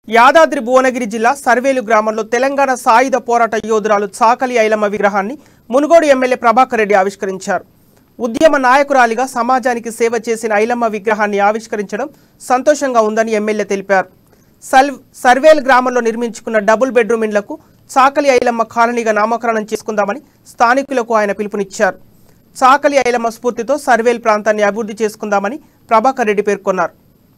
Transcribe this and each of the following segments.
యాదాద్రి భువనగిరి జిల్లా సర్వేలు గ్రామంలో తెలంగాణ సాయుధ పోరాట యోధురాలు చాకలి ఐలమ్మ విగ్రహాన్ని మునుగోడు ఎమ్మెల్యే ప్రభాకర్ రెడ్డి ఆవిష్కరించారు. ఉద్యమ నాయకురాలిగా సమాజానికి సేవ చేసిన ఐలమ్మ విగ్రహాన్ని ఆవిష్కరించడం సంతోషంగా ఉందని ఎమ్మెల్యే తెలిపారు. సర్వేలు గ్రామంలో నిర్మించుకున్న డబుల్ బెడ్రూమ్ ఇండ్లకు చాకలి ఐలమ్మ కాలనీగా నామకరణం చేసుకుందామని స్థానికులకు ఆయన పిలుపునిచ్చారు. చాకలి ఐలమ్మ స్ఫూర్తితో సర్వేలు ప్రాంతాన్ని అభివృద్ధి చేసుకుందామని ప్రభాకర్ రెడ్డి పేర్కొన్నారు.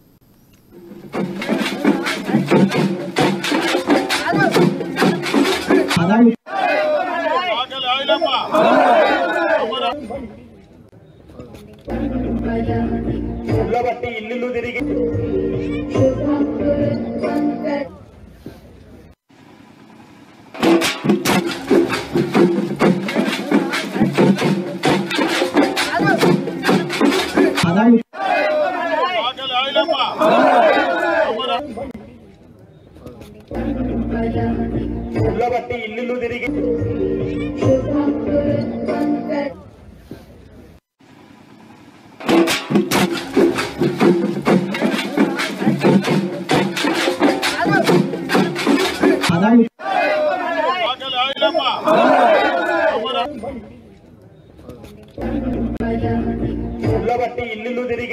ఇల్లు తిరిగి ఇల్లు తిరిగి ఇల్లు తిరిగి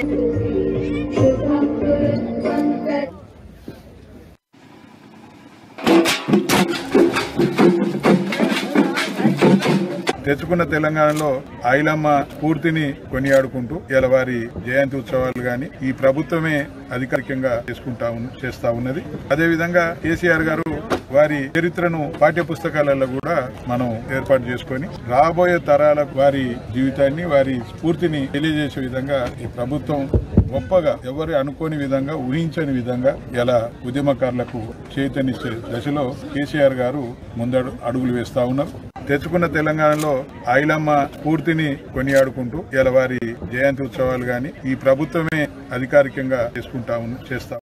తెచ్చుకున్న తెలంగాణలో ఐలమ్మ పూర్తిని కొనియాడుకుంటూ ఇలా వారి జయంతి ఉత్సవాలు గాని ఈ ప్రభుత్వమే అధికారికంగా చేస్తా ఉన్నది. అదేవిధంగా కేసీఆర్ గారు వారి చరిత్రను పాఠ్య పుస్తకాలలో కూడా మనం ఏర్పాటు చేసుకొని రాబోయే తరాలకు వారి జీవితాన్ని వారి స్ఫూర్తిని తెలియజేసే విధంగా ఈ ప్రభుత్వం గొప్పగా ఎవరు అనుకోని విధంగా ఊహించని విధంగా ఇలా ఉద్యమకారులకు చైతన్యనిచ్చే దశలో కేసీఆర్ గారు ముందడు అడుగులు వేస్తా ఉన్నారు. తెచ్చుకున్న తెలంగాణలో ఐలమ్మ పూర్తిని కొనియాడుకుంటూ ఇలా వారి జయంతి ఉత్సవాలు గాని ఈ ప్రభుత్వమే అధికారికంగా చేస్తా